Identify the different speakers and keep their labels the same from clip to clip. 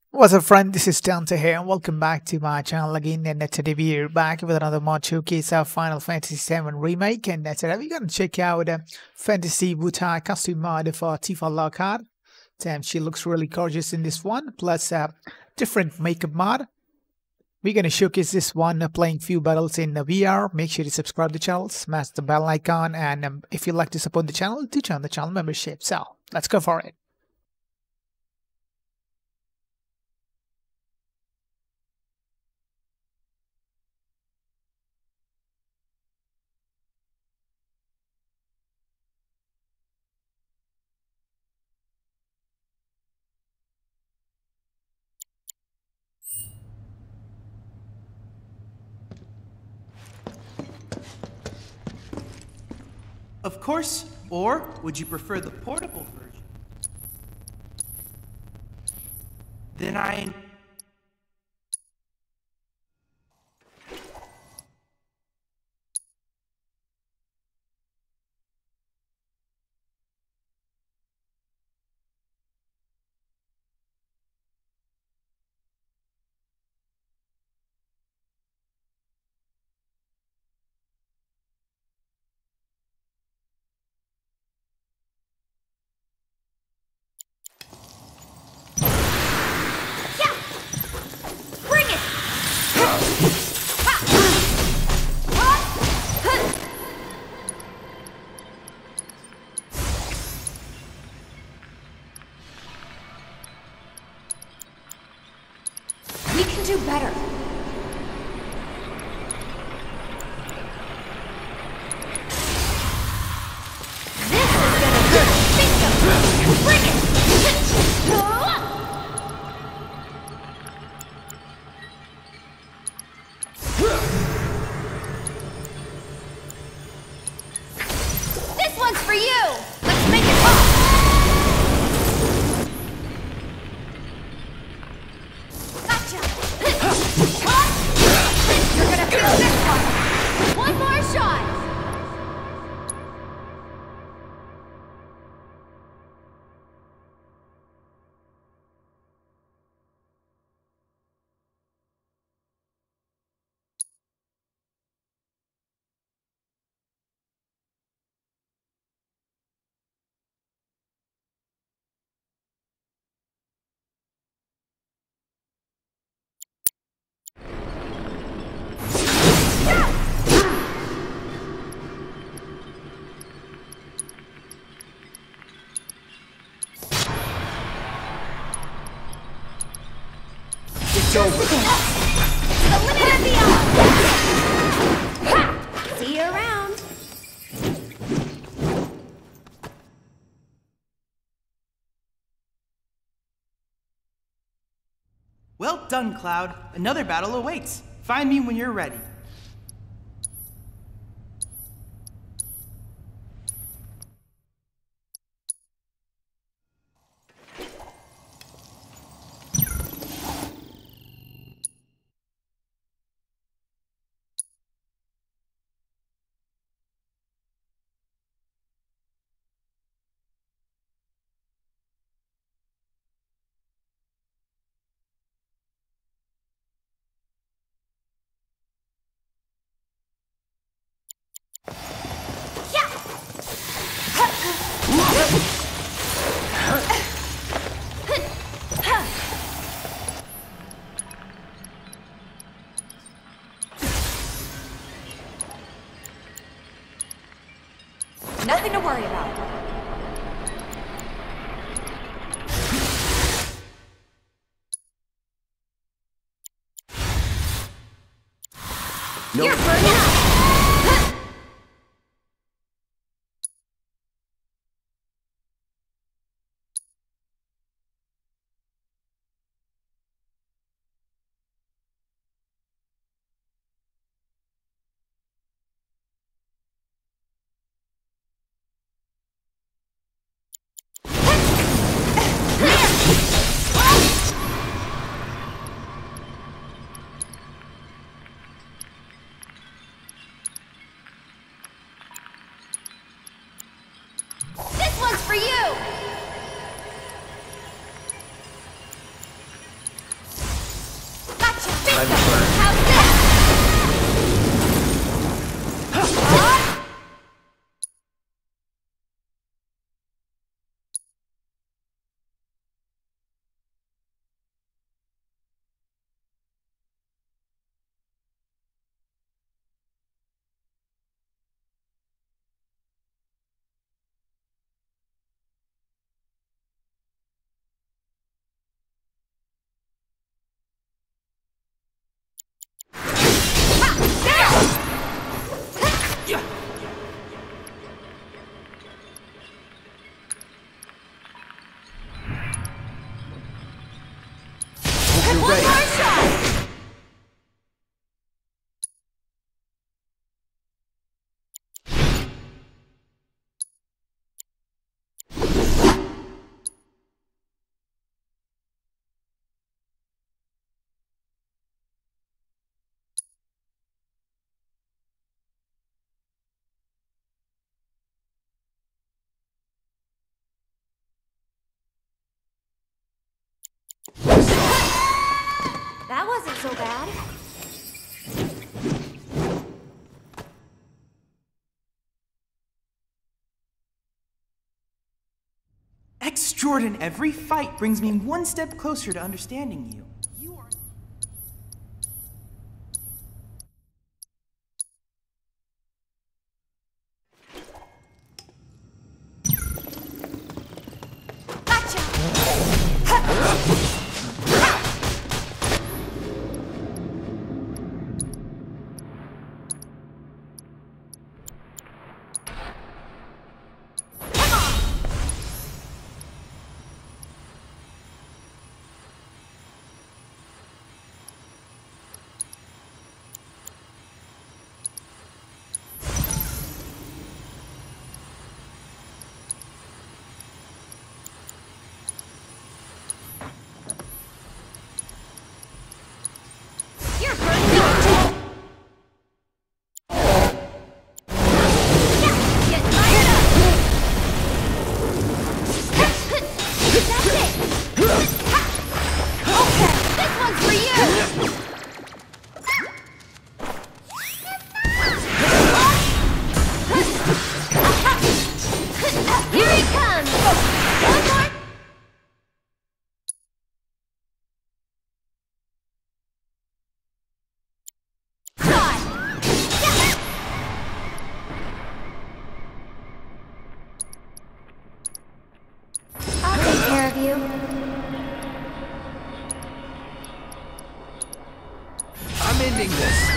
Speaker 1: What's up, friend? This is Dante here, and welcome back to my channel again. And today we're back with another mod showcase of Final Fantasy VII Remake. And today we're gonna check out Fantasy Butai costume mod for Tifa Lockhart. Damn, she looks really gorgeous in this one. Plus, different makeup mod. We're gonna showcase this one playing few battles in VR. Make sure to subscribe to the channel, smash the bell icon, and if you'd like to support the channel, do join the channel membership. So let's go for it.
Speaker 2: Of course, or would you prefer the portable version? Then
Speaker 3: We can do better. This is gonna hurt. Bingo! Bring it! This one's for you! Let's make it pop! Gotcha! You're gonna feel this one! One more shot!
Speaker 2: it's over.
Speaker 3: The limit and beyond! Ha! See you around!
Speaker 2: Well done, Cloud. Another battle awaits. Find me when you're ready.
Speaker 3: Nothing to worry about.
Speaker 2: No.
Speaker 3: You're burning up!
Speaker 2: ready.
Speaker 3: One more shot! That wasn't so bad.
Speaker 2: Extraordin, every fight brings me one step closer to understanding you.
Speaker 3: You're burning up! Get fired up! That's it! Okay, this one's for you! Here he comes! One more! I'll take care of you.
Speaker 2: I'm ending this.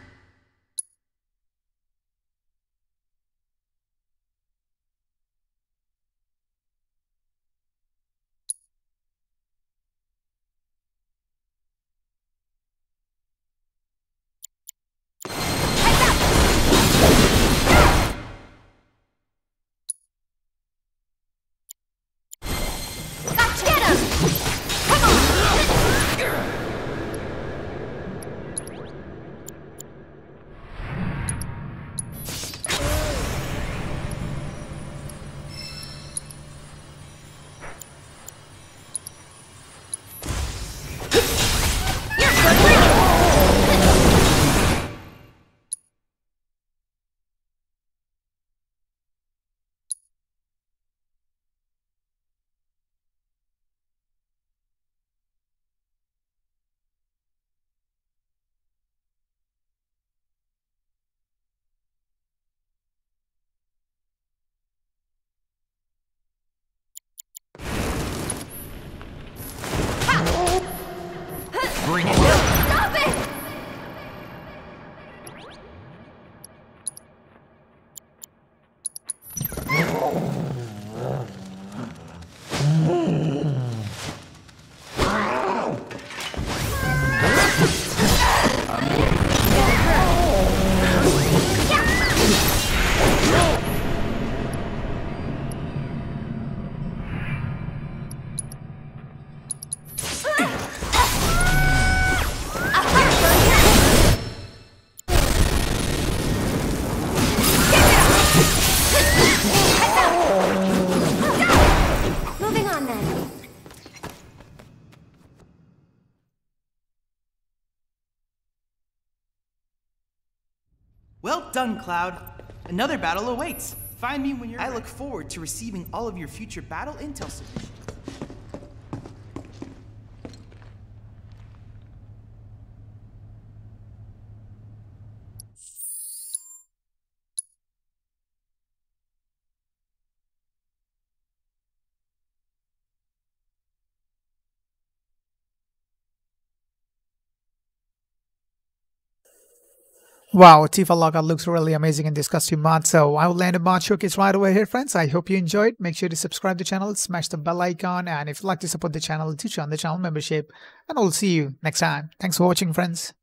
Speaker 3: Get him! Come on! You're good!
Speaker 2: Bring it.
Speaker 3: Stop it! Moving on then.
Speaker 2: Well done, Cloud. Another battle awaits. Find me when you're ready. I look forward to receiving all of your future battle intel submissions.
Speaker 1: Wow, Tifa Lockout looks really amazing in this costume mod. So I will land a mod showcase right over here, friends. I hope you enjoyed. Make sure to subscribe to the channel, smash the bell icon, and if you'd like to support the channel, do join the channel membership. And I'll see you next time. Thanks for watching, friends.